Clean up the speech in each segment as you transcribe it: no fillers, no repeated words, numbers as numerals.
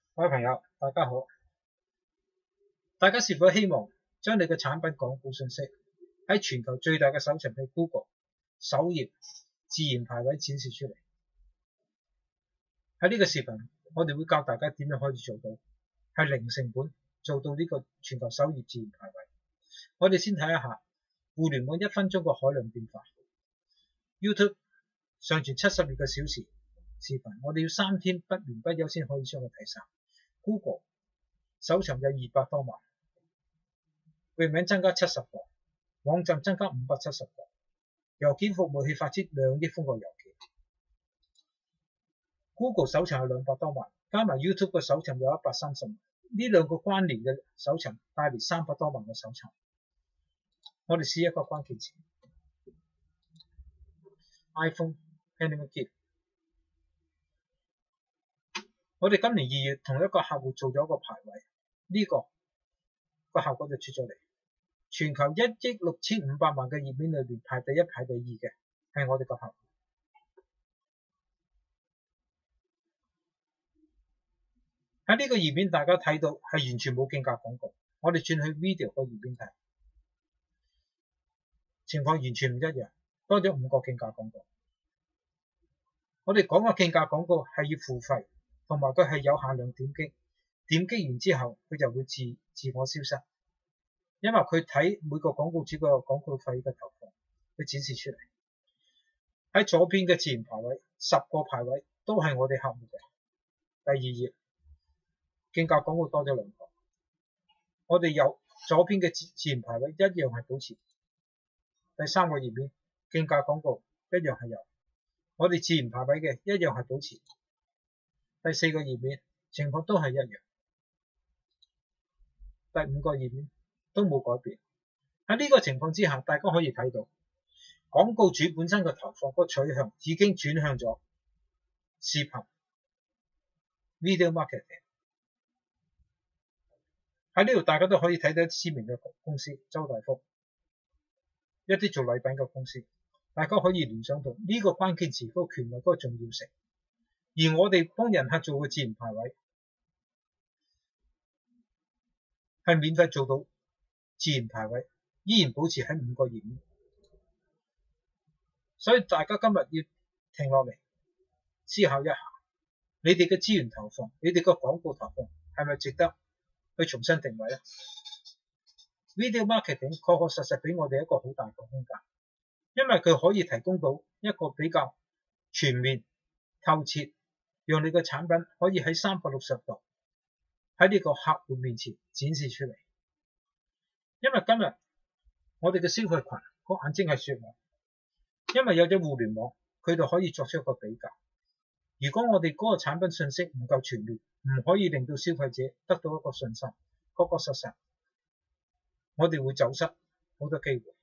各位朋友，大家好。大家是否希望將你嘅產品廣告信息喺全球最大嘅搜尋器 Google 首頁自然排位展示出嚟？喺呢個視頻，我哋會教大家點樣可以做到，係零成本做到呢個全球首頁自然排位。我哋先睇一下互聯網1分鐘嘅海量變化。YouTube 上傳72個小時視頻，我哋要3天不眠不休先可以將佢睇晒。Google 搜尋有200多萬，域名增加70個，網站增加570個，郵件服務器發出2億封個郵件。Google 搜尋有200多萬，加埋 YouTube 嘅搜尋有130萬，呢兩個關聯嘅搜尋帶嚟300多萬嘅搜尋。我哋試一個關鍵詞 iPhone Animal Gift。我哋今年2月同一個客戶做咗一個排位，呢個效果就出咗嚟。全球1億6500萬嘅頁面裏邊排第一排第二嘅係我哋個客戶。喺呢個頁面大家睇到係完全冇競價廣告。我哋轉去 Video 個頁面睇，情況完全唔一樣，多咗5個競價廣告。我哋講嘅競價廣告係要付費，同埋佢係有限量點擊，點擊完之後佢就會自我消失，因為佢睇每個廣告主個廣告費嘅投放，佢展示出嚟。喺左邊嘅自然排位10個排位都係我哋客戶嘅。第二頁競價廣告多咗2個，我哋有左邊嘅自然排位一樣係保持。第3個頁面競價廣告一樣係有，我哋自然排位嘅一樣係保持。第4個頁面情況都係一樣，第5個頁面都冇改變。喺呢個情況之下，大家可以睇到廣告主本身嘅投放個取向已經轉向咗視頻 Video Marketing。喺呢度大家都可以睇到知名嘅公司周大福，一啲做禮品嘅公司，大家可以聯想到呢個關鍵詞嗰個權威嗰個重要性。而我哋幫人客做嘅自然排位係免費做到自然排位，依然保持喺5個頁面。所以大家今日要停落嚟思考一下，你哋嘅資源投放，你哋嘅廣告投放係咪值得去重新定位呢？ Video Marketing 確確實實俾我哋一個好大嘅空間，因為佢可以提供到一個比較全面透徹，讓你嘅產品可以喺360度喺呢個客戶面前展示出嚟。因為今日我哋嘅消費群個眼睛係雪亮，因為有咗互聯網，佢哋可以作出一個比較。如果我哋嗰個產品信息唔夠全面，唔可以令到消費者得到一個信心，確確實實我哋會走失好多機會。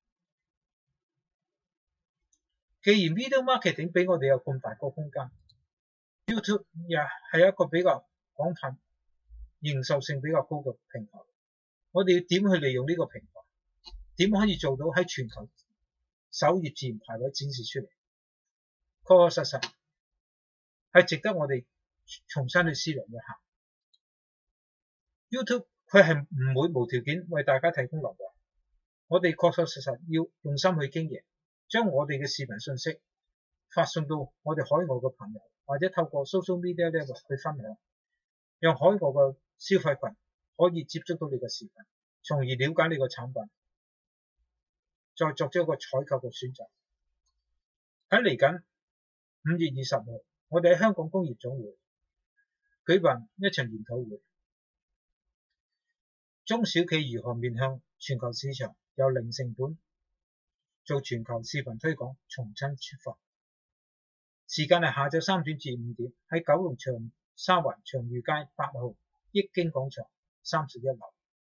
既然 Video Marketing 俾我哋有咁大個空間， YouTube 又係一個比較廣泛認受性比較高嘅平台，我哋要點去利用呢個平台，點可以做到喺全球首頁自然排位展示出嚟，確確實實係值得我哋重新去思量一下。 YouTube 佢係唔會無條件為大家提供流量，我哋確確實實要用心去經營，將我哋嘅視頻信息發送到我哋海外嘅朋友，或者透過 social media network 去分享，讓海外嘅消費群可以接觸到你嘅視頻，從而了解你個產品，再作出一個採購嘅選擇。喺嚟緊5月20號，我哋喺香港工業總會舉辦一場研討會，中小企如何面向全球市場，由零成本做全球視頻推廣，重新出發。時間係下晝3點至5點，喺九龍沙環長裕街8號益京廣場31樓。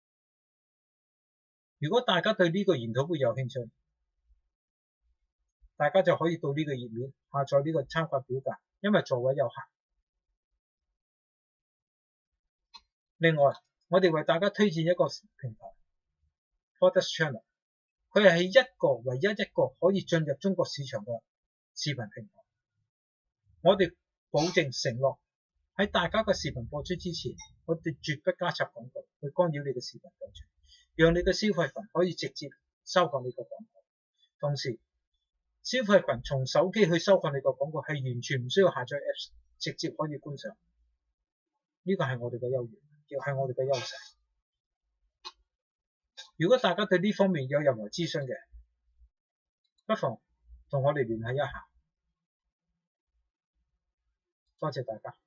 如果大家對呢個研討會有興趣，大家就可以到呢個頁面下載呢個參加表格，因為座位有限。另外，我哋為大家推薦一個平台 Podcast Channel， 佢係唯一一個可以進入中國市場嘅視頻平台。我哋保證承諾喺大家嘅視頻播出之前，我哋絕不加插廣告去干擾你嘅視頻播出，讓你嘅消費群可以直接收看你個廣告。同時，消費群從手機去收看你個廣告係完全唔需要下載 Apps， 直接可以觀賞。呢個係我哋嘅優越，亦係我哋嘅優勢。如果大家對呢方面有任何諮詢嘅，不妨同我哋聯繫一下。多謝大家。